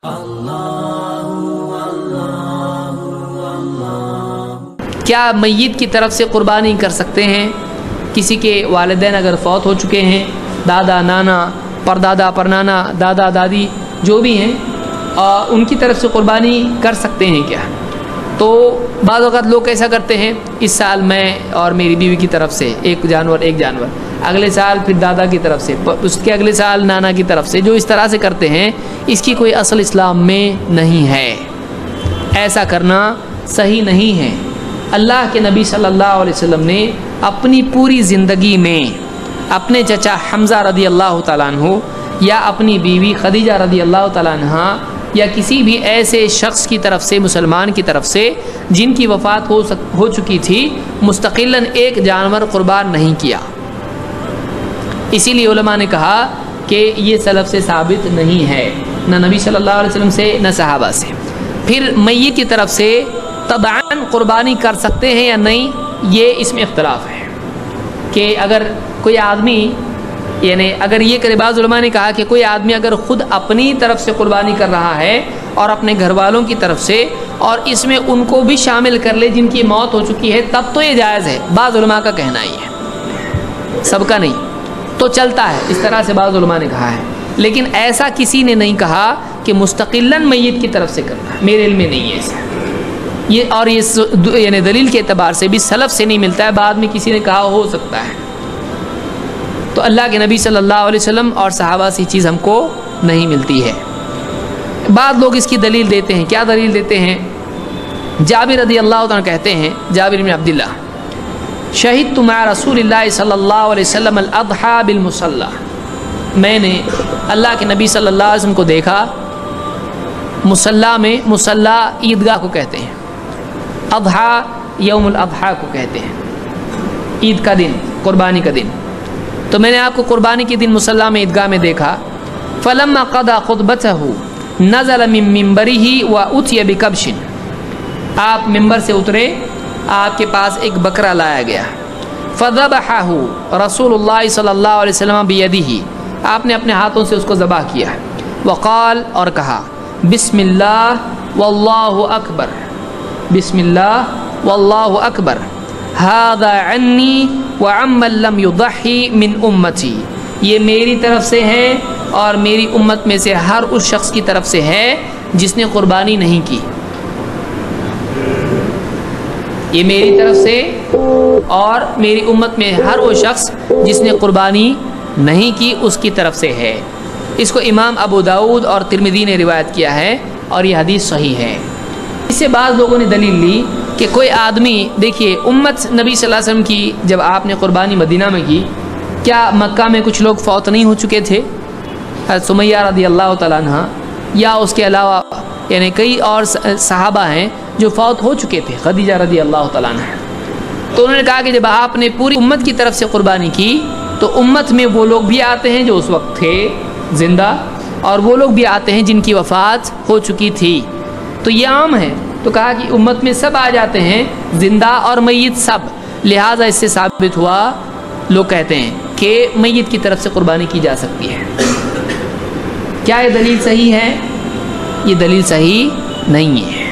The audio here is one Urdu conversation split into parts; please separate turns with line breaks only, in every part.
کیا میت کی طرف سے قربانی کر سکتے ہیں؟ کسی کے والدین اگر فوت ہو چکے ہیں، دادا نانا پردادا پرنانا دادا دادی جو بھی ہیں، ان کی طرف سے قربانی کر سکتے ہیں کیا؟ تو بعض اوقات لوگ ایسا کرتے ہیں، اس سال میں اور میری بیوی کی طرف سے ایک جانور اگلے سال پھر دادا کی طرف سے، اس کے اگلے سال نانا کی طرف سے، جو اس طرح سے کرتے ہیں اس کی کوئی اصل اسلام میں نہیں ہے۔ ایسا کرنا صحیح نہیں ہے۔ اللہ کے نبی صلی اللہ علیہ وسلم نے اپنی پوری زندگی میں اپنے چچا حمزہ رضی اللہ تعالیٰ عنہ یا اپنی بیوی خدیجہ رضی اللہ تعالیٰ عنہ یا کسی بھی ایسے شخص کی طرف سے، مسلمان کی طرف سے جن کی وفات ہو چکی تھی، مستقلاً ایک جانور قربان نہیں کیا۔ اسی لیے علماء نے کہا کہ یہ سلف سے ثابت نہیں ہے، نہ نبی صلی اللہ علیہ وسلم سے نہ صحابہ سے۔ پھر میت کی طرف سے تبعاً قربانی کر سکتے ہیں یا نہیں، یہ اس میں اختلاف ہے کہ اگر کوئی آدمی، یعنی اگر یہ کرے، بعض علماء نے کہا کہ کوئی آدمی اگر خود اپنی طرف سے قربانی کر رہا ہے اور اپنے گھر والوں کی طرف سے، اور اس میں ان کو بھی شامل کر لے جن کی موت ہو چکی ہے، تب تو یہ جائز ہے۔ بعض علماء کا کہنا ہی ہے، سب کا نہیں، تو چلتا ہے، اس طرح سے بعض علماء نے کہا ہے۔ لیکن ایسا کسی نے نہیں کہا کہ مستقلاً میت کی طرف سے کرنا، میرے علم میں نہیں ہے ایسا۔ یہ یعنی دلیل کے اعتبار سے بھی سلف سے نہیں ملتا ہے، بعد میں کسی نے کہا ہو سکتا ہے۔ تو اللہ کے نبی صلی اللہ علیہ وسلم اور صحابہ سے چیز ہم کو نہیں ملتی ہے۔ بعض لوگ اس کی دلیل دیتے ہیں، کیا دلیل دیتے ہیں؟ جابر رضی اللہ عنہ کہتے ہیں، جابر بن عبداللہ، شہدت مع رسول اللہ صلی اللہ علیہ وسلم الاضحیٰ بالمصلی، میں نے اللہ کے نبی صلی اللہ علیہ وسلم کو دیکھا مصلی میں، مصلی عیدگاہ کو کہتے ہیں، اضحیٰ یوم الاضحیٰ کو کہتے ہیں، عید کا دن، قربانی کا دن۔ تو میں نے آپ کو قربانی کے دن مصلی میں، عیدگاہ میں دیکھا۔ فلما قضى خطبته نزل من منبره واتي بكبش، آپ ممبر سے اترے، آپ کے پاس ایک بکرا لایا گیا۔ فذبحه رسول اللہ صلی اللہ علیہ وسلم بیدہ، آپ نے اپنے ہاتھوں سے اس کو ذبح کیا۔ وقال، اور کہا، بسم اللہ واللہ اکبر، بسم اللہ واللہ اکبر، ھذا عنی وعمن لم یضحی من امتی، یہ میری طرف سے ہے اور میری امت میں سے ہر اس شخص کی طرف سے ہے جس نے قربانی نہیں کی۔ یہ میری طرف سے اور میری امت میں ہر وہ شخص جس نے قربانی نہیں کی اس کی طرف سے ہے۔ اس کو امام ابو داؤد اور ترمذی نے روایت کیا ہے اور یہ حدیث صحیح ہے۔ اس سے بعض لوگوں نے دلیل لی کہ کوئی آدمی، دیکھیے امت نبی صلی اللہ علیہ وسلم کی جب آپ نے قربانی مدینہ میں کی، کیا مکہ میں کچھ لوگ فوت نہیں ہو چکے تھے؟ حضرت سمیہ رضی اللہ تعالیٰ عنہ یا اس کے علاوہ یعنی کئی اور صحابہ ہیں جو فوت ہو چکے تھے، خدیجہ رضی اللہ تعالیٰ عنہ۔ تو انہوں نے کہا کہ جب آپ نے پوری امت کی طرف سے قربانی کی تو امت میں وہ لوگ بھی آتے ہیں جو اس وقت تھے زندہ، اور وہ لوگ بھی آتے ہیں جن کی وفات ہو چکی تھی، تو یہ عام ہے۔ تو کہا کہ امت میں سب آ جاتے ہیں، زندہ اور میت سب، لہٰذا اس سے ثابت ہوا، لوگ کہتے ہیں کہ میت کی طرف سے قربانی کی جا سکتی ہے۔ کیا یہ دلیل صحیح ہے؟ یہ دلیل صحیح نہیں ہے۔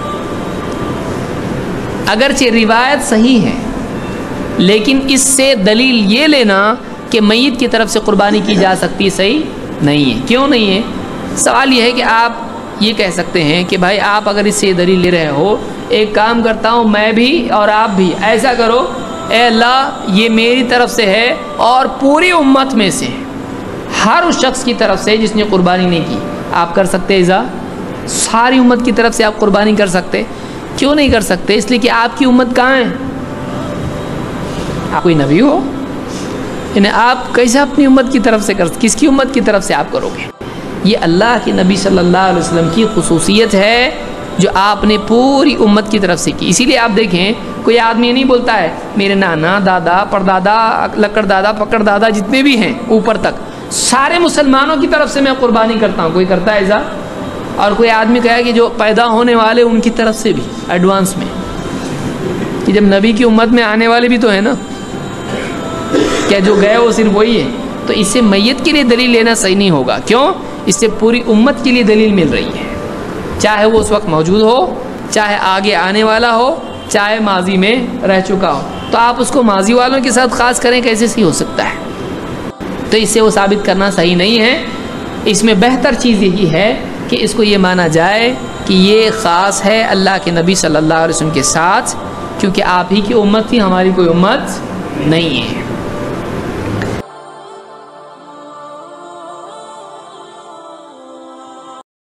اگرچہ روایت صحیح ہے، لیکن اس سے دلیل یہ لینا کہ میت کی طرف سے قربانی کی جا سکتی صحیح نہیں ہے۔ کیوں نہیں ہے؟ سوال یہ ہے کہ آپ یہ کہہ سکتے ہیں کہ بھائی آپ اگر اس سے دلیل لے رہے ہو، ایک کام کرتا ہوں میں بھی اور آپ بھی، ایسا کرو، اے اللہ یہ میری طرف سے ہے اور پوری امت میں سے ہر اس شخص کی طرف سے جس نے قربانی نہیں کی، آپ کر سکتے ایزا، ساری امت کی طرف سے آپ قربانی کر سکتے۔ کیوں نہیں کر سکتے؟ اس لیے کہ آپ کی امت کہاں ہے؟ آپ کوئی نبی ہو، یعنی آپ کیسے اپنی امت کی طرف سے کس کی امت کی طرف سے آپ کرو گے؟ یہ اللہ کے نبی صلی اللہ علیہ وسلم کی خصوصیت ہے جو آپ نے پوری امت کی طرف سے کی۔ اسی لیے آپ دیکھیں کوئی آدمی نہیں بولتا ہے میرے نانا دادا پردادا لکڑ دادا پکڑ دادا جتنے بھی ہیں اوپر تک سارے مسلمانوں کی طرف سے میں قربانی کرتا ہوں، کوئی کرتا ہے ایسا؟ اور کوئی آدمی کہا کہ جو پیدا ہونے والے ان کی طرف سے بھی ایڈوانس میں، کہ جب نبی کی امت میں آنے والے بھی تو ہیں نا، کیا جو گئے وہ صرف وہی ہے؟ تو اس سے میت کے لیے دلیل لینا صحیح نہیں ہوگا۔ کیوں؟ اس سے پوری امت کے لیے دلیل مل رہی ہے، چاہے وہ اس وقت موجود ہو، چاہے آگے آنے والا ہو، چاہے ماضی میں رہ چکا ہو۔ تو آپ اس کو ماضی والوں کے ساتھ خاص کریں، کیسے صحیح ہو سکتا ہے؟ تو اس سے وہ ثابت کرنا صحیح نہیں ہے۔ اس میں بہتر چیز یہی ہے کہ اس کو یہ مانا جائے کہ یہ خاص ہے اللہ کے نبی صلی اللہ علیہ وسلم کے ساتھ، کیونکہ آپ ہی کی امت تھی، ہماری کوئی امت نہیں ہے۔